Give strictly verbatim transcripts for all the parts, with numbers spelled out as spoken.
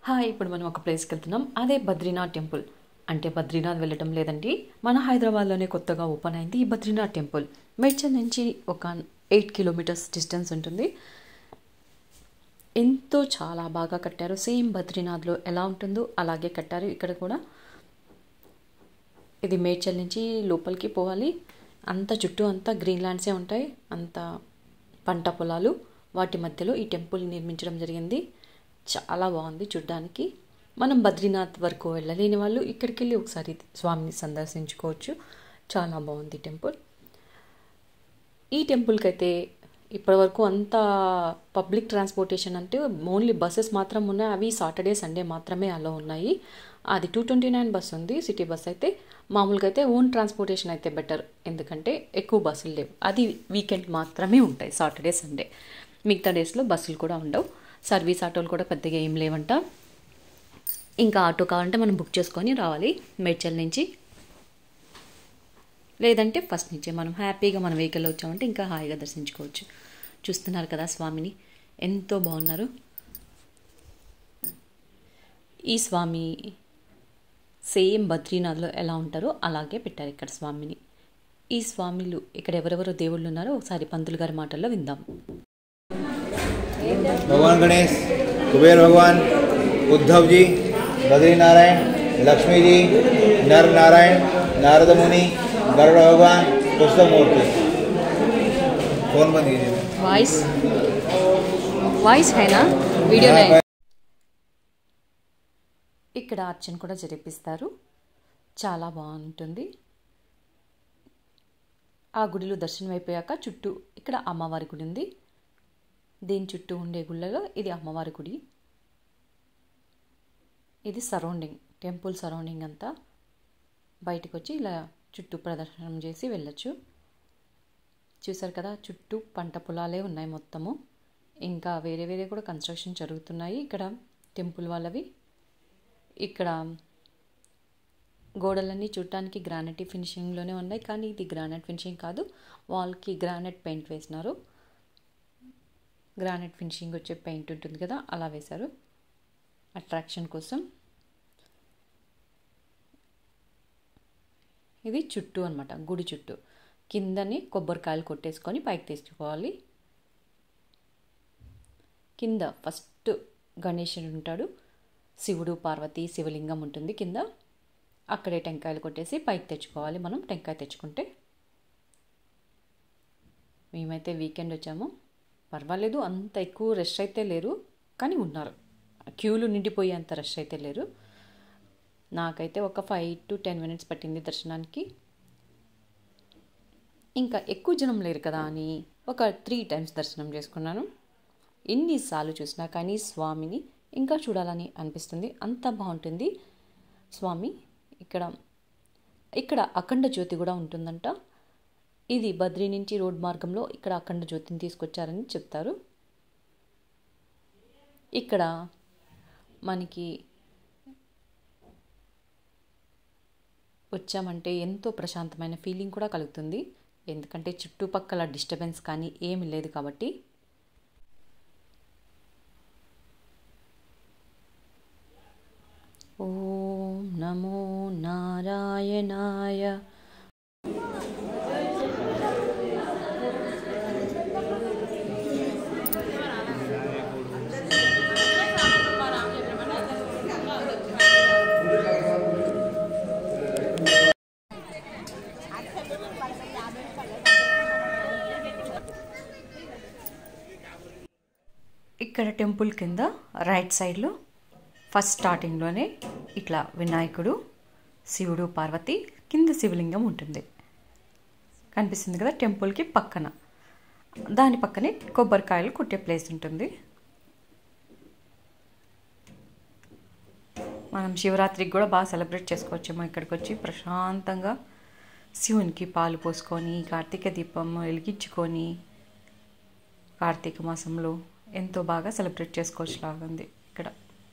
Hi ఇప్పుడు మనం ఒక ప్లేస్కి వెళ్తున్నాం. అదే బద్రీనాథ్ టెంపుల్. అంటే బద్రీనాథ్ వెళ్ళటం లేదండి, మన హైదరాబాద్లోనే కొత్తగా ఓపెన్ అయింది ఈ బద్రీనాథ్ టెంపుల్. మేడ్చల్ నుంచి ఒక ఎయిట్ కిలోమీటర్స్ డిస్టెన్స్ ఉంటుంది. ఎంతో చాలా బాగా కట్టారు. సేమ్ బద్రీనాథ్లో ఎలా ఉంటుందో అలాగే కట్టారు ఇక్కడ కూడా. ఇది మేడ్చల్ నుంచి లోపలికి పోవాలి. అంత చుట్టూ అంతా గ్రీన్ ల్యాండ్సే ఉంటాయి, అంత పంట పొలాలు. వాటి మధ్యలో ఈ టెంపుల్ నిర్మించడం జరిగింది. చాలా బాగుంది చూడ్డానికి. మనం బద్రీనాథ్ వరకు వెళ్ళలేని వాళ్ళు ఇక్కడికి వెళ్ళి ఒకసారి స్వామిని సందర్శించుకోవచ్చు. చాలా బాగుంది టెంపుల్. ఈ టెంపుల్కి అయితే ఇప్పటివరకు అంత పబ్లిక్ ట్రాన్స్పోర్టేషన్ అంటే ఓన్లీ బస్సెస్ మాత్రం ఉన్నాయి. అవి సాటర్డే సండే మాత్రమే అలా ఉన్నాయి. అది టూ ట్వంటీ నైన్ బస్ ఉంది, సిటీ బస్ అయితే. మామూలుగా అయితే ఓన్ ట్రాన్స్పోర్టేషన్ అయితే బెటర్, ఎందుకంటే ఎక్కువ బస్సులు లేవు. అది వీకెండ్ మాత్రమే ఉంటాయి, సాటర్డే సండే. మిగతా డేస్లో బస్సులు కూడా ఉండవు. సర్వీస్ ఆటోలు కూడా పెద్దగా ఏం లేవంట. ఇంకా ఆటో కావాలంటే మనం బుక్ చేసుకొని రావాలి మేడ్చల్ నుంచి. లేదంటే ఫస్ట్ నుంచే మనం హ్యాపీగా మన వెహికల్లో వచ్చామంటే ఇంకా హాయిగా దర్శించుకోవచ్చు. చూస్తున్నారు కదా స్వామిని, ఎంతో బాగున్నారు. ఈ స్వామి సేమ్ బద్రీనాథ్లో ఎలా ఉంటారో అలాగే పెట్టారు ఇక్కడ స్వామిని. ఈ స్వామిలు ఇక్కడ ఎవరెవరో దేవుళ్ళు ఉన్నారో ఒకసారి పంతులు గారి మాటల్లో విందాం. भगवान गणेश, कुबेर भगवान, उद्धव जी, बद्री नारायण, लक्ष्मी जी, नर नारायण, नारद मुनि, गरुड़ भगवान, पुष्पमूर्ति. फोन बंद कीजिए. वाइस वाइस है ना, वीडियो नहीं. ఇక్కడ అర్చన కూడా జరిపిస్తారు, చాలా బాగుంటుంది. ఆ గుడిలో దర్శనం అయిపోయాక చుట్టూ ఇక్కడ అమ్మవారి గుడి ఉంది. దీని చుట్టూ ఉండే గుళ్ళలో ఇది అమ్మవారి గుడి. ఇది సరౌండింగ్, టెంపుల్ సరౌండింగ్ అంతా. బయటకు వచ్చి ఇలా చుట్టూ ప్రదర్శనం చేసి వెళ్ళచ్చు. చూసారు కదా, చుట్టూ పంట పొలాలే ఉన్నాయి మొత్తము. ఇంకా వేరే వేరే కూడా కన్స్ట్రక్షన్ జరుగుతున్నాయి ఇక్కడ టెంపుల్ వాళ్ళవి. ఇక్కడ గోడలన్నీ చూడటానికి గ్రానైట్ ఫినిషింగ్లోనే ఉన్నాయి, కానీ ఇది గ్రానైట్ ఫినిషింగ్ కాదు, వాల్కి గ్రానైట్ పెయింట్ వేసినారు. గ్రానైట్ ఫినిషింగ్ వచ్చే పెయింట్ ఉంటుంది కదా, అలా వేశారు అట్రాక్షన్ కోసం. ఇది చుట్టూ అనమాట, గుడి చుట్టూ. కిందని కొబ్బరికాయలు కొట్టేసుకొని పైకి తెచ్చుకోవాలి. కింద ఫస్ట్ గణేశుడు ఉంటాడు, శివుడు పార్వతి శివలింగం ఉంటుంది కింద. అక్కడే టెంకాయలు కొట్టేసి పైకి తెచ్చుకోవాలి మనం, టెంకాయ తెచ్చుకుంటే. మేమైతే వీకెండ్ వచ్చాము, పర్వాలేదు, అంత ఎక్కువ రష్ అయితే లేరు, కానీ ఉన్నారు. క్యూలు నిండిపోయేంత రష్ అయితే లేరు. నాకైతే ఒక ఫైవ్ టు టెన్ మినిట్స్ పట్టింది దర్శనానికి. ఇంకా ఎక్కువ జనం లేరు కదా అని ఒక త్రీ టైమ్స్ దర్శనం చేసుకున్నాను. ఎన్నిసార్లు చూసినా కానీ స్వామిని ఇంకా చూడాలని అనిపిస్తుంది, అంత బాగుంటుంది స్వామి. ఇక్కడ ఇక్కడ అఖండ జ్యోతి కూడా ఉంటుందంట. ఇది బద్రీ నుంచి రోడ్ మార్గంలో ఇక్కడ అఖండ జ్యోతిని తీసుకొచ్చారని చెప్తారు. ఇక్కడ మనకి వచ్చామంటే ఎంతో ప్రశాంతమైన ఫీలింగ్ కూడా కలుగుతుంది, ఎందుకంటే చుట్టుపక్కల డిస్టర్బెన్స్ కానీ ఏమీ లేదు కాబట్టి. ఓం నమో నారాయణాయ. ఇక్కడ టెంపుల్ కింద రైట్ సైడ్లో ఫస్ట్ స్టార్టింగ్లోనే ఇట్లా వినాయకుడు, శివుడు, పార్వతి, కింద శివలింగం ఉంటుంది, కనిపిస్తుంది కదా టెంపుల్కి పక్కన. దాని పక్కనే కొబ్బరికాయలు కొట్టే ప్లేస్ ఉంటుంది. మనం శివరాత్రికి కూడా బాగా సెలబ్రేట్ చేసుకోవచ్చేమో ఇక్కడికి వచ్చి ప్రశాంతంగా శివునికి పాలు పోసుకొని కార్తీక దీపం వెలిగించుకొని కార్తీక మాసంలో ఎంతో బాగా సెలబ్రేట్ చేసుకోవచ్చు లాగా ఉంది ఇక్కడ.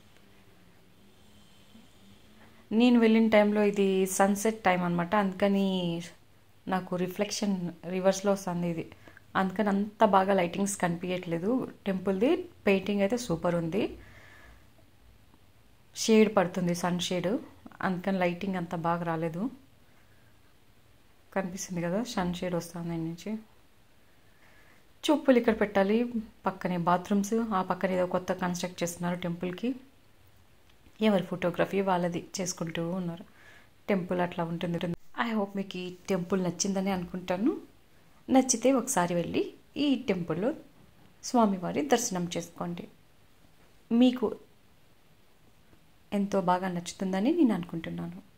నేను వెళ్ళిన టైంలో ఇది సన్సెట్ టైం అనమాట, అందుకని నాకు రిఫ్లెక్షన్ రివర్స్లో వస్తుంది ఇది, అందుకని అంత బాగా లైటింగ్స్ కనిపించట్లేదు. టెంపుల్ది పెయింటింగ్ అయితే సూపర్ ఉంది. షేడ్ పడుతుంది, సన్ షేడ్, అందుకని లైటింగ్ అంత బాగా రాలేదు. కనిపిస్తుంది కదా సన్ షేడ్ వస్తుంది దాని నుంచి. చెప్పులు ఇక్కడ పెట్టాలి, పక్కనే బాత్రూమ్స్, ఆ పక్కన ఏదో కొత్త కన్స్ట్రక్ట్ చేస్తున్నారు టెంపుల్కి. ఎవరి ఫోటోగ్రఫీ వాళ్ళది చేసుకుంటూ ఉన్నారు. టెంపుల్ అట్లా ఉంటుంది. ఐ హోప్ మీకు ఈ టెంపుల్ నచ్చిందని అనుకుంటాను. నచ్చితే ఒకసారి వెళ్ళి ఈ టెంపుల్లో స్వామివారి దర్శనం చేసుకోండి. మీకు ఎంతో బాగా నచ్చుతుందని నేను అనుకుంటున్నాను.